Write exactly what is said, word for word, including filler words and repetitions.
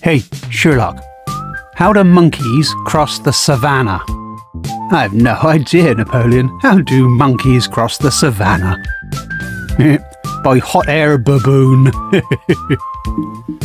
Hey, Sherlock, how do monkeys cross the savannah? I have no idea, Napoleon. How do monkeys cross the savannah? By hot air baboon.